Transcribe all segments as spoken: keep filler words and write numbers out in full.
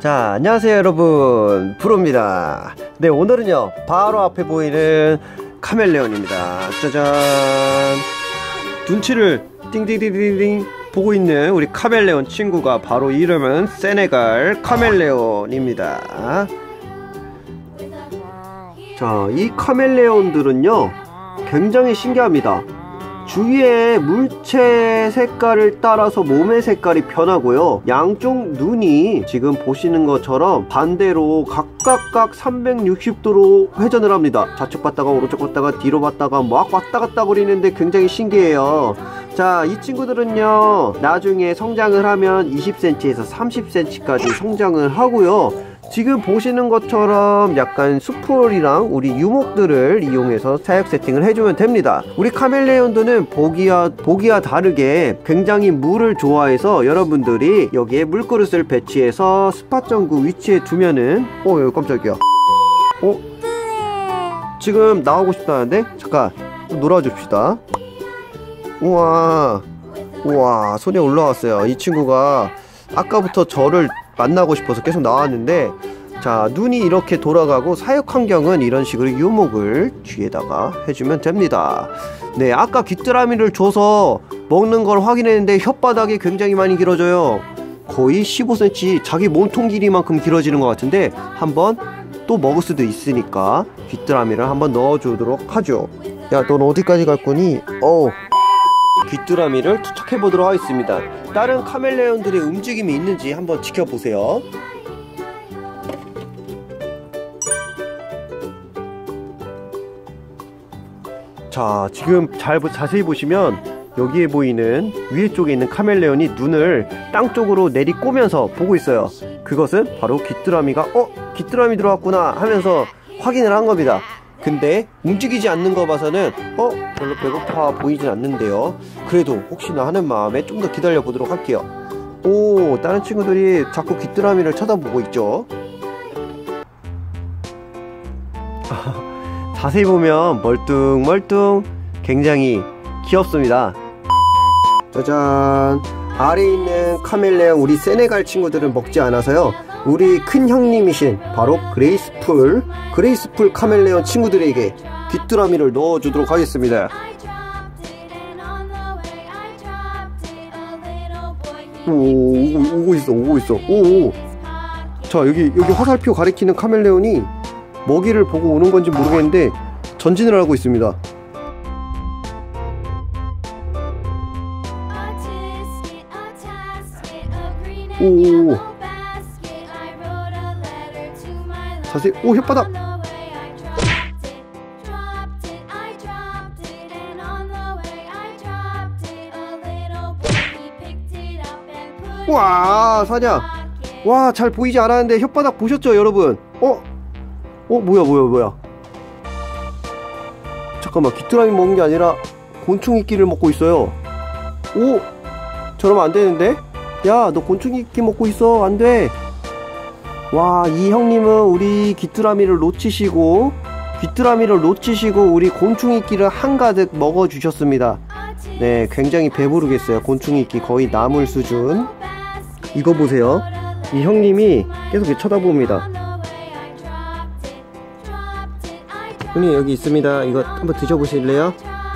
자, 안녕하세요 여러분, 프로입니다. 네, 오늘은요 바로 앞에 보이는 카멜레온입니다. 짜잔. 눈치를 띵띵띵띵띵 보고 있는 우리 카멜레온 친구가 바로 이름은 세네갈 카멜레온입니다. 자, 이 카멜레온들은요 굉장히 신기합니다. 주위의 물체 색깔을 따라서 몸의 색깔이 변하고요, 양쪽 눈이 지금 보시는 것처럼 반대로 각각각 삼백육십 도로 회전을 합니다. 좌측 봤다가 오른쪽 봤다가 뒤로 봤다가 막 왔다 갔다 거리는데 굉장히 신기해요. 자, 이 친구들은요 나중에 성장을 하면 이십 센티미터에서 삼십 센티미터까지 성장을 하고요, 지금 보시는 것처럼 약간 수풀이랑 우리 유목들을 이용해서 사육 세팅을 해주면 됩니다. 우리 카멜레온들은 보기와, 보기와 다르게 굉장히 물을 좋아해서 여러분들이 여기에 물그릇을 배치해서 스팟 전구 위치에 두면은 어 깜짝이야. 어? 지금 나오고 싶다는데? 잠깐 좀 놀아줍시다. 우와, 우와, 손에 올라왔어요. 이 친구가 아까부터 저를 만나고 싶어서 계속 나왔는데, 자, 눈이 이렇게 돌아가고 사육 환경은 이런 식으로 유목을 뒤에다가 해주면 됩니다. 네, 아까 귀뚜라미를 줘서 먹는 걸 확인했는데 혓바닥이 굉장히 많이 길어져요. 거의 십오 센티미터, 자기 몸통 길이만큼 길어지는 것 같은데 한번 또 먹을 수도 있으니까 귀뚜라미를 한번 넣어주도록 하죠. 야, 넌 어디까지 갈 거니? 어우, 귀뚜라미를 투척해 보도록 하겠습니다. 다른 카멜레온들의 움직임이 있는지 한번 지켜보세요. 자, 지금 잘 자세히 보시면 여기에 보이는 위에 쪽에 있는 카멜레온이 눈을 땅 쪽으로 내리꼬면서 보고 있어요. 그것은 바로 귀뚜라미가 어? 귀뚜라미 들어왔구나 하면서 확인을 한 겁니다. 근데 움직이지 않는 거 봐서는 어? 별로 배고파 보이진 않는데요. 그래도 혹시나 하는 마음에 좀 더 기다려 보도록 할게요. 오, 다른 친구들이 자꾸 귀뚜라미를 쳐다보고 있죠. 자세히 보면 멀뚱멀뚱 굉장히 귀엽습니다. 짜잔. 아래에 있는 카멜레온 우리 세네갈 친구들은 먹지 않아서요, 우리 큰 형님이신 바로 그레이스풀 그레이스풀 카멜레온 친구들에게 귀뚜라미를 넣어주도록 하겠습니다. 오, 오고, 오고 있어 오고 있어. 오오. 자, 여기 여기 화살표 가리키는 카멜레온이 먹이를 보고 오는 건지 모르겠는데 전진을 하고 있습니다. 오오오. 자세히, 오, 혓바닥. 와, 사냐. 와, 잘 보이지 않았는데 혓바닥 보셨죠 여러분? 어? 어, 뭐야 뭐야 뭐야. 잠깐만, 귀뚜라미 먹는 게 아니라 곤충이끼를 먹고 있어요. 오, 저러면 안 되는데? 야, 너 곤충이끼 먹고 있어. 안 돼. 와, 이 형님은 우리 귀뚜라미를 놓치시고 귀뚜라미를 놓치시고 우리 곤충이끼를 한가득 먹어주셨습니다. 네, 굉장히 배부르겠어요. 곤충이끼 거의 나물 수준. 이거 보세요. 이 형님이 계속 이렇게 쳐다봅니다. 형님, 여기 있습니다. 이거 한번 드셔보실래요?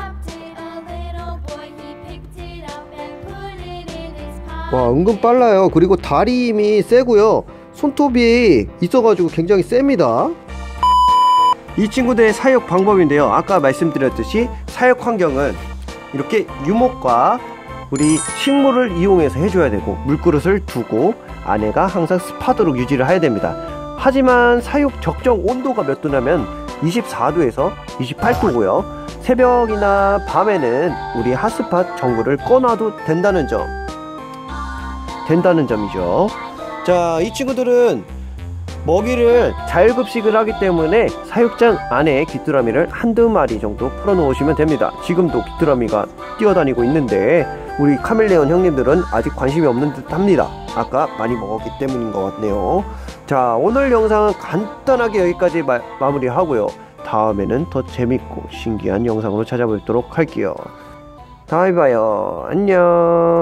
와, 은근 빨라요. 그리고 다리 힘이 세고요, 손톱이 있어가지고 굉장히 셉니다. 이 친구들의 사육 방법인데요, 아까 말씀드렸듯이 사육 환경은 이렇게 유목과 우리 식물을 이용해서 해줘야 되고, 물그릇을 두고 안에가 항상 습하도록 유지를 해야 됩니다. 하지만 사육 적정 온도가 몇 도냐면 이십사 도에서 이십팔 도고요 새벽이나 밤에는 우리 핫스팟 전구를 꺼놔도 된다는 점 된다는 점이죠. 자, 이 친구들은 먹이를 자율급식을 하기 때문에 사육장 안에 귀뚜라미를 한두 마리 정도 풀어 놓으시면 됩니다. 지금도 귀뚜라미가 뛰어다니고 있는데 우리 카멜레온 형님들은 아직 관심이 없는 듯 합니다. 아까 많이 먹었기 때문인 것 같네요. 자, 오늘 영상은 간단하게 여기까지 마, 마무리하고요. 다음에는 더 재밌고 신기한 영상으로 찾아뵙도록 할게요. 다음에 봐요. 안녕.